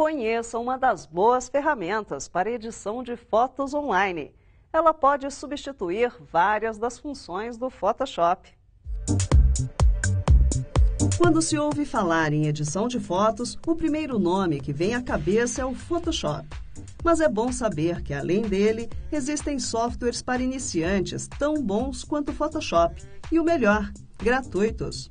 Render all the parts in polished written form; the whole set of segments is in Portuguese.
Conheça uma das boas ferramentas para edição de fotos online. Ela pode substituir várias das funções do Photoshop. Quando se ouve falar em edição de fotos, o primeiro nome que vem à cabeça é o Photoshop. Mas é bom saber que, além dele, existem softwares para iniciantes tão bons quanto o Photoshop e, o melhor, gratuitos.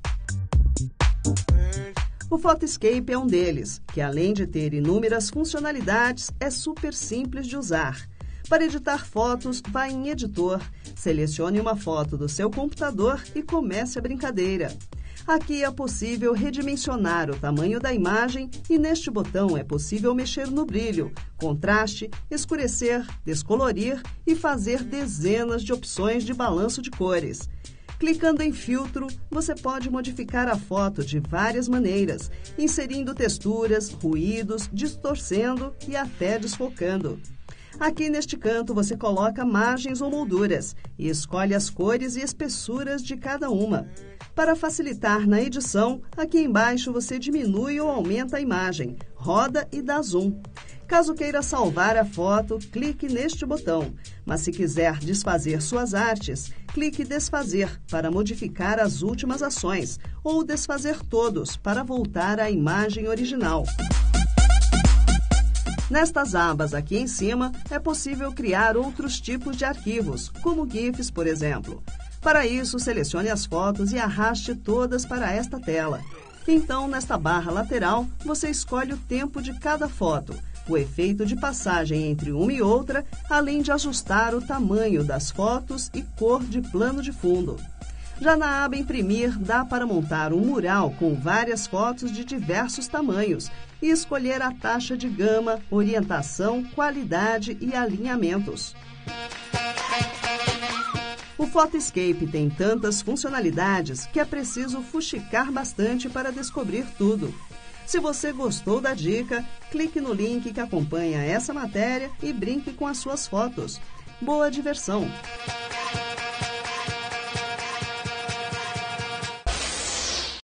O Photoscape é um deles, que além de ter inúmeras funcionalidades, é super simples de usar. Para editar fotos, vá em Editor, selecione uma foto do seu computador e comece a brincadeira. Aqui é possível redimensionar o tamanho da imagem e neste botão é possível mexer no brilho, contraste, escurecer, descolorir e fazer dezenas de opções de balanço de cores. Clicando em filtro, você pode modificar a foto de várias maneiras, inserindo texturas, ruídos, distorcendo e até desfocando. Aqui neste canto você coloca margens ou molduras e escolhe as cores e espessuras de cada uma. Para facilitar na edição, aqui embaixo você diminui ou aumenta a imagem, roda e dá zoom. Caso queira salvar a foto, clique neste botão, mas se quiser desfazer suas artes, clique em Desfazer para modificar as últimas ações ou desfazer todos para voltar à imagem original. Nestas abas aqui em cima, é possível criar outros tipos de arquivos, como GIFs, por exemplo. Para isso, selecione as fotos e arraste todas para esta tela. Então, nesta barra lateral, você escolhe o tempo de cada foto, o efeito de passagem entre uma e outra, além de ajustar o tamanho das fotos e cor de plano de fundo. Já na aba Imprimir, dá para montar um mural com várias fotos de diversos tamanhos e escolher a taxa de gama, orientação, qualidade e alinhamentos. O Photoscape tem tantas funcionalidades que é preciso fuxicar bastante para descobrir tudo. Se você gostou da dica, clique no link que acompanha essa matéria e brinque com as suas fotos. Boa diversão!